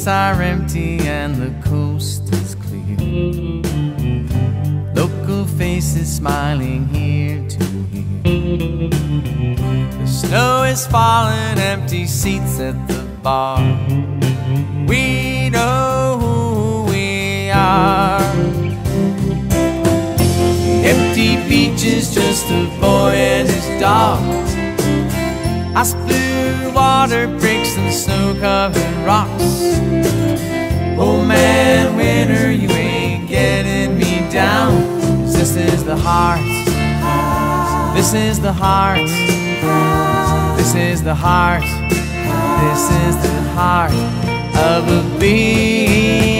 streets are empty and the coast is clear. Local faces smiling here to here. The snow is falling, empty seats at the bar. We know who we are. Empty beaches, just a boy and his dog. Ice blue water breaks and snow-covered rocks. Oh man, winter, you ain't getting me down. 'Cause this is the heart. This is the heart. This is the heart. This is the heart of a bee.